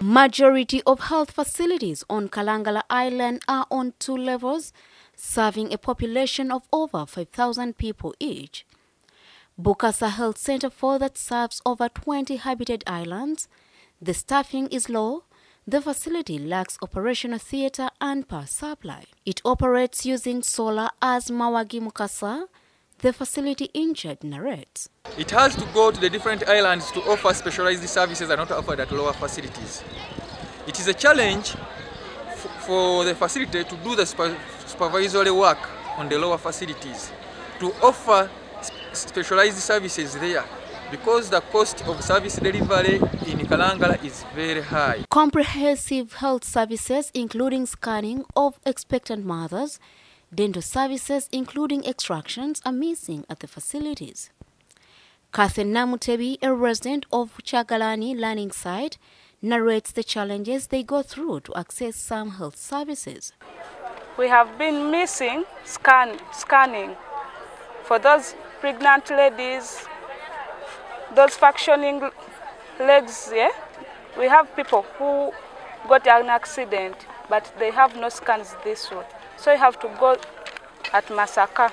Majority of health facilities on Kalangala Island are on 2 levels, serving a population of over 5,000 people each. Bukasa Health Center 4 that serves over 20 habited islands. The staffing is low. The facility lacks operational theater and power supply. It operates using solar, as Mawagi Mukasa, the facility in charge, narrates. It has to go to the different islands to offer specialized services that are not offered at lower facilities. It is a challenge for the facility to do the supervisory work on the lower facilities, to offer specialized services there, because the cost of service delivery in Kalangala is very high. Comprehensive health services, including scanning of expectant mothers, dental services, including extractions, are missing at the facilities. Kathen Namutebi, a resident of Chagalani Learning Site, narrates the challenges they go through to access some health services. We have been missing scanning for those pregnant ladies, those functioning legs. Yeah? We have people who got an accident, but they have no scans this way. So you have to go at Masaka.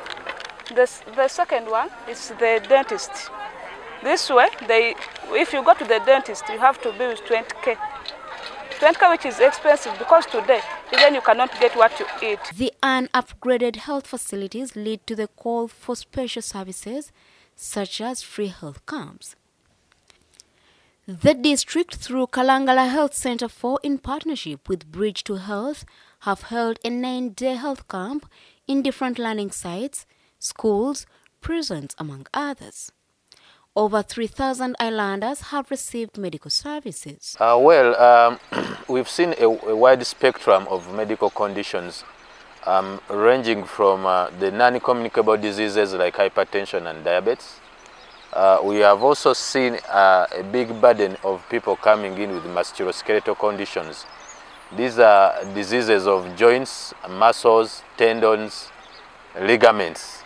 The second one is the dentist. This way, if you go to the dentist, you have to be with 20K. 20K, which is expensive, because today, even you cannot get what you eat. The unupgraded health facilities lead to the call for special services, such as free health camps. The district, through Kalangala Health Center 4 in partnership with Bridge to Health, have held a 9-day health camp in different learning sites, schools, prisons, among others. Over 3,000 islanders have received medical services. We've seen a wide spectrum of medical conditions, ranging from the non-communicable diseases like hypertension and diabetes. We have also seen a big burden of people coming in with musculoskeletal conditions. These are diseases of joints, muscles, tendons, ligaments.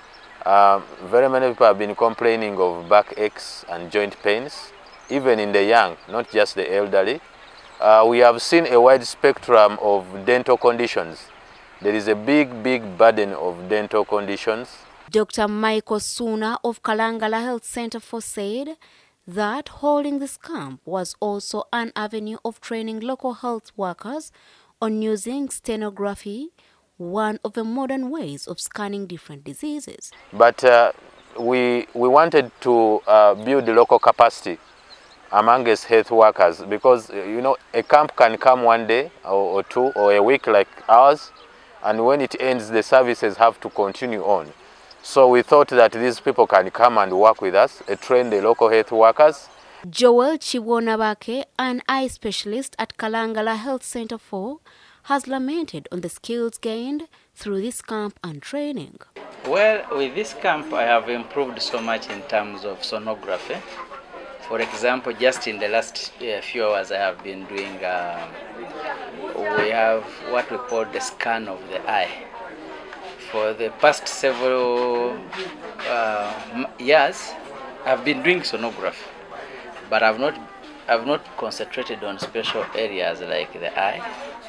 Very many people have been complaining of back aches and joint pains, even in the young, not just the elderly. We have seen a wide spectrum of dental conditions. There is a big burden of dental conditions. Dr. Michael Suna of Kalangala Health Center 4 said that holding this camp was also an avenue of training local health workers on using stenography, one of the modern ways of scanning different diseases. But we wanted to build the local capacity among us health workers, because a camp can come one day or two or a week like ours, and when it ends, the services have to continue on. So we thought that these people can come and work with us, train the local health workers. Joel Chiwonabake, an eye specialist at Kalangala Health Center 4, has lamented on the skills gained through this camp and training. Well, with this camp, I have improved so much in terms of sonography. For example, just in the last few hours I have been doing, we have what we call the scan of the eye. For the past several years, I've been doing sonography, but I've not concentrated on special areas like the eye.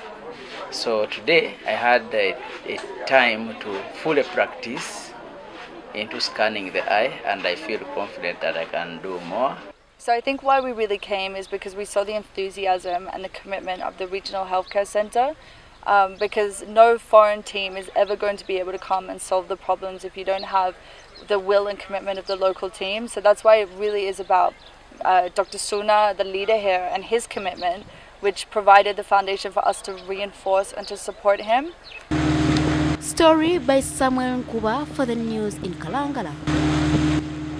So today I had a time to fully practice into scanning the eye, and I feel confident that I can do more. So I think why we really came is because we saw the enthusiasm and the commitment of the Regional Healthcare Centre, because no foreign team is ever going to be able to come and solve the problems if you don't have the will and commitment of the local team. So that's why it really is about Dr. Suna, the leader here, and his commitment, which provided the foundation for us to reinforce and to support him. Story by Samuel Nkuba for the news in Kalangala.